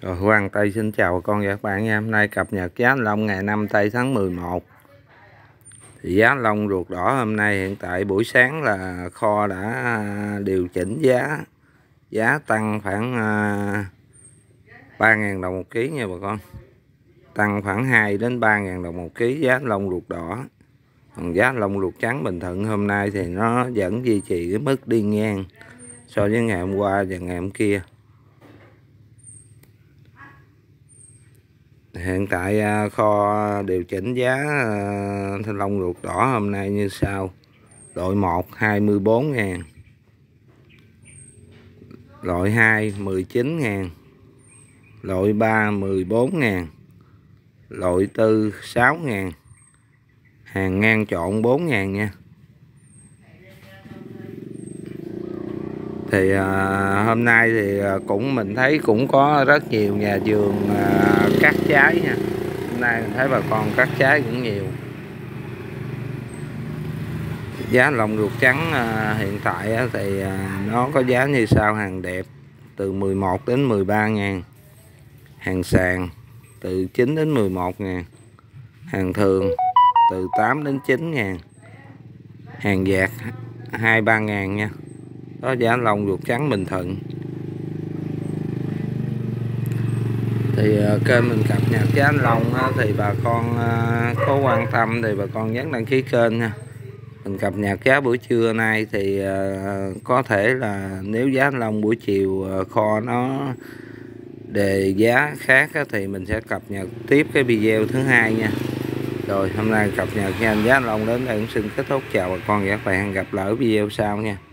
Rồi, Quang Tây xin chào bà con và các bạn nha. Hôm nay cập nhật giá thanh long ngày 5 tây tháng 11. Thì giá thanh long ruột đỏ hôm nay hiện tại buổi sáng là kho đã điều chỉnh giá tăng khoảng 3.000 đồng một ký nha bà con. Tăng khoảng 2 đến 3.000 đồng một ký giá thanh long ruột đỏ. Còn giá thanh long ruột trắng Bình Thuận hôm nay thì nó vẫn duy trì cái mức đi ngang so với ngày hôm qua và ngày hôm kia. Hiện tại kho điều chỉnh giá thanh long ruột đỏ hôm nay như sau. Loại 1 24.000, loại 2 19.000, loại 3 14.000, loại 4 6.000, hàng ngang trộn 4.000 nha. Thì hôm nay thì mình thấy cũng có rất nhiều nhà vườn cắt trái nha. Hôm nay mình thấy bà con cắt trái cũng nhiều. Giá lòng ruột trắng hiện tại thì nó có giá như sau: hàng đẹp từ 11 đến 13.000, hàng sàn từ 9 đến 11.000, hàng thường từ 8 đến 9.000, hàng dạt 2-3.000 nha. Đó giá lòng ruột trắng Bình Thuận. Thì kênh mình cập nhật giá thanh long thì bà con có quan tâm thì bà con nhấn đăng ký kênh nha. Mình cập nhật giá buổi trưa nay thì có thể là nếu giá thanh long buổi chiều kho nó đề giá khác thì mình sẽ cập nhật tiếp cái video thứ hai nha. Rồi hôm nay cập nhật nhanh giá thanh long đến đây cũng xin kết thúc. Chào bà con và các bạn, gặp lại ở video sau nha.